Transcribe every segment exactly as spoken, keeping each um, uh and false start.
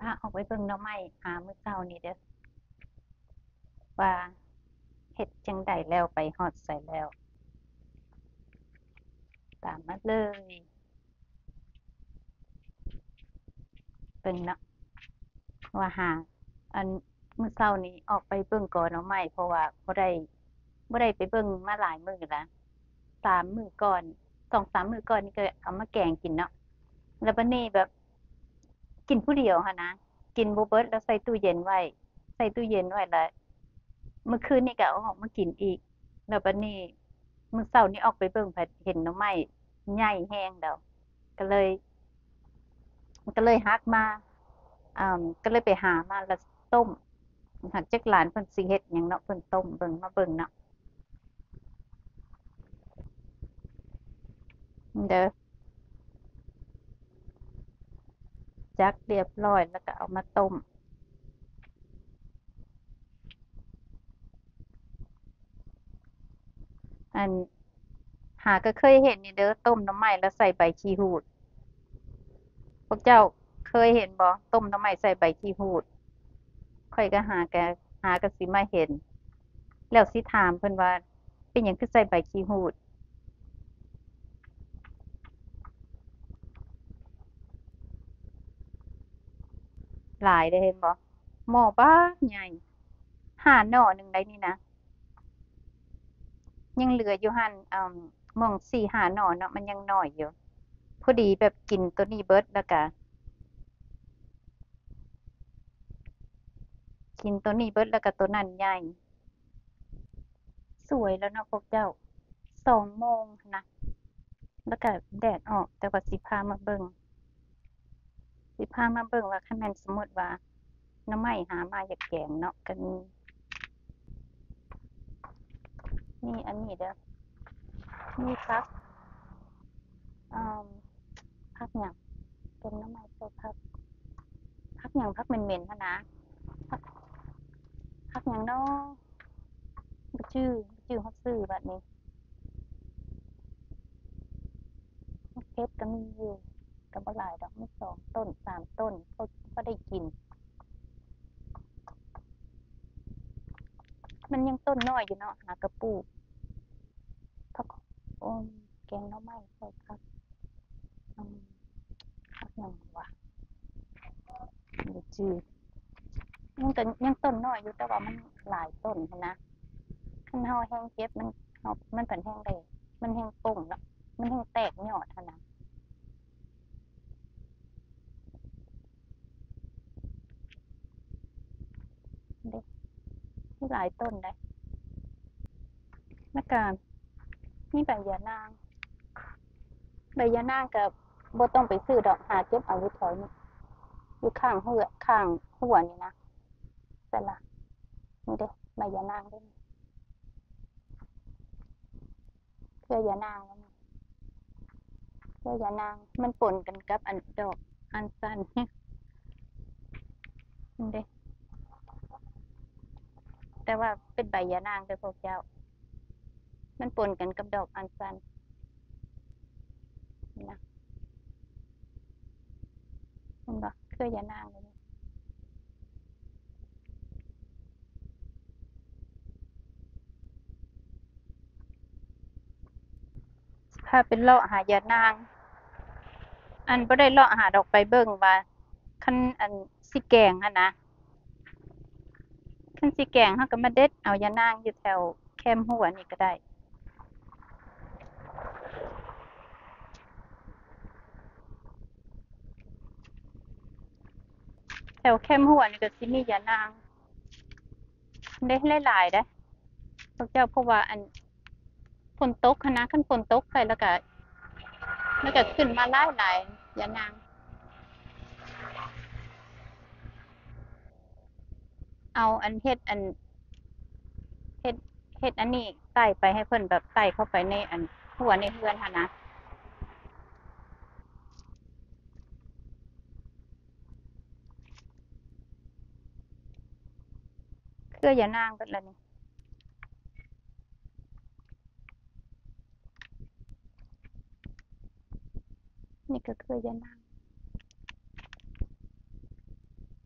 พาออกไปเบิ่งหน่อไม้หามื้อเช้านี่เด้อว่าเฮ็ดจั่งใดแล้วไปฮอดไสแล้วตามมาเลยเบิ่งเนาะว่าหาอันมื้อเช้านี้ออกไปเบิ่งกอหน่อไม้เพราะว่าบ่ได้บ่ได้ไปเบิ่งมาหลายมื้อแล้วสามมื้อก่อนสองสามมื้อก่อนนี่ก็เอามาแกงกินเนาะแล้วบัดนี้แบบกินผู้เดียวหั้นนะกินบ่เบิดแล้วใส่ตู้เย็นไว้ใส่ตู้เย็นไว้แล้วเมื่อคืนนี้ก็เอาออกมากินอีกแล้วบัดนี้มื้อเช้านี้ออกไปเบิ่งผัดเห็นหน่อไม้ใหญ่แรงแล้วก็เลยก็เลยหักมาอ่าก็เลยไปหามาแล้วต้มหักจักหลานเพิ่นสิเฮ็ดหยังเนาะเพิ่นต้มเบิ่งมาเบิ่งเนาะเด้อจักเรียบร้อยแล้วก็เอามาต้มอันหาก็เคยเห็นนี่เด้อต้มหน่อไม้แล้วใส่ใบชีหูดพวกเจ้าเคยเห็นบ่ต้มหน่อไม้ใส่ใบชีหูดข้อยก็หาก็หาก็สิมาเห็นแล้วสิถามเพิ่นว่าเป็นหยังคือใส่ใบชีหูดหลายเด้อเห็นบ่หม้อบักใหญ่ห้าหน่อหนึ่งได้นี่นะยังเหลืออยู่หั่นอ่าหม้องสี่ห้าหน่อเนาะมันยังน้อยอยู่พอดีแบบกินตัวนี้เบิดแล้วก็กินตัวนี้เบิดแล้วก็ตัวนั้นใหญ่สวยแล้วเนาะพวกเจ้าสองโมงนะแล้วก็แดดออกแต่ว่าสิพามาเบิ่งสิพามาเบิ่งว่าคันแม่นสมมุติว่าหน่อไม้หามาอยากแกงเนาะก็มีมีอันนี้เด้อมีผักอ่าผักหยังเป็นหน่อไม้ใส่ผักผักหยังผักเหม็นๆหั้นนะผักผักหยังเนาะบ่ชื่อบ่ชื่อฮอดชื่อบัดนี้มะเขือก็มีอยู่ก็บ่หลายดอกมีสองต้นสามต้นพอพอได้กินมันยังต้นน้อยอยู่เนาะหากะปลูกผักโอ้มแกงหน่อไม้ใส่ผักอืมผักหยังวะบ่ชื่อมันก็ยังต้นน้อยอยู่แต่ว่ามันหลายต้นหั้นนะคันเฮาแฮ่งเก็บมันเฮามันเป็นแฮ่งได้มันแฮ่งป่งเนาะมันแฮ่งแตกยอดหั้นนะเด้มีหลายต้นเดะแล้วก็มีใบยะนางใบยะนางก็บ่ต้องไปซื้อดอกหาเก็บเอาอยู่แถวนี้อยู่ข้างเฮือข้างหัวนี่นะใช่ล่ะนี่เด้ใบยะนางเด้เครือยะนางนั่นเครือยะนางมันปนกันกับอันดอกอัญชันนี่เด้แต่ว่าเป็นใบยะนางเด้อพวกเจ้ามันปนกันกับดอกอัญชันนี่นะเห็นบ่เครือยะนางเลยพาไปเลาะหายะนางอันบ่ได้เลาะหาดอกไปเบิ่งว่าคันอันสิแกงหั้นนะคันสิแกงเราก็มาเด็ดเอายะนางอยู่แถวแคมหัวนี่ก็ได้แถวแคมหัวนี่ก็สิมียะนางเด้หลายๆเด้อพวกเจ้าเพราะว่าอันฝนตกหั้นนะคันฝนตกไปแล้วก็มันก็ขึ้นมาหลายๆยะนางเอาอันเฮ็ดอันเฮ็ดเฮ็ดอันนี้ใส่ไปให้เพิ่นแบบใส่เข้าไปในอันหัวในเรือนหั้นนะเครือยะนางเบิดแล้วนี่นี่ก็เครือยะนาง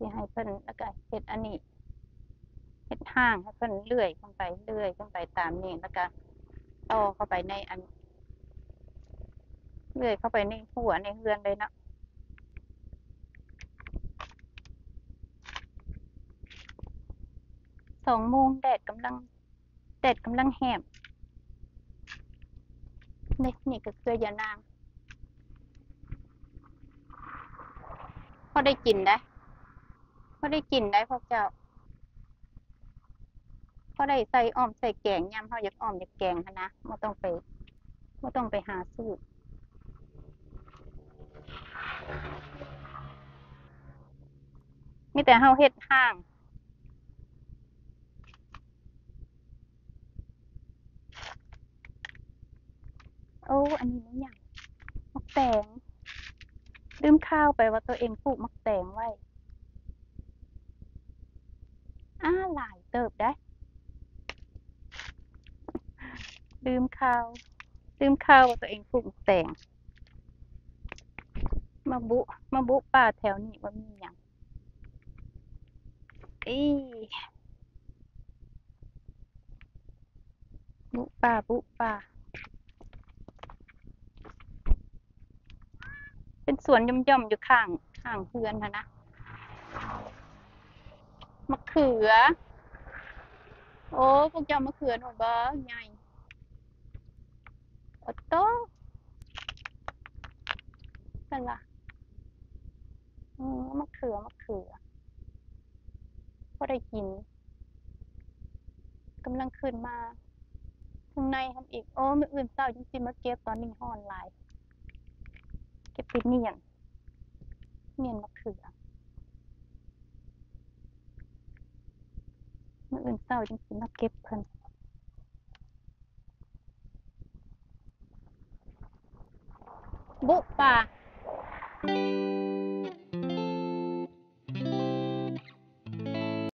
สิให้เพิ่นแล้วก็เฮ็ดอันนี้เฮ็ดห้างให้เพิ่นเลื่อยขึ้นไปเลื่อยขึ้นไปตามนี้แล้วก็ต่อเข้าไปในอันเลื่อยเข้าไปในหัวในเรือนเลยเนาะสองโมงแดดกำลังแดดกำลังแหบนี่นี่ก็เกลือยานางพอได้กินได้พอได้กินได้พวกเจ้าพอได้ใส่อ้อมใส่แกงยามเฮาอยากอ้อมอยากแกงหั้นนะบ่ต้องไปบ่ต้องไปหาซื้อมีแต่เฮาเฮ็ดห้างโอ้อันนี้มันหยังมักแตงลืมข้าวไปว่าตัวเองปลูกมักแตงไว้อาหลายเติบได้ลืมข้าวลืมข้าวว่าตัวเองปลูกมักแตงมาบุมาบุป่าแถวนี้ว่ามีหยังอีบุป่าบุป่าเป็นสวนย่อมๆอยู่ข้างข้างเรือนหั้นนะมะเขือโอ้พวกเจ้ามะเขือหน่อยบ่ใหญ่โอ้โตนั่นล่ะอืมมะเขือมะเขือพอได้กินกำลังขึ้นมาข้างในหั้นอีกโอ้มื้ออื่นเช้าจังสิมาเก็บตอนนี้ร้อนหลายเก็บไปเนียนเนียนมะเขือมื้ออื่นเช้าจังสิมาเก็บเพิ่นบุป่า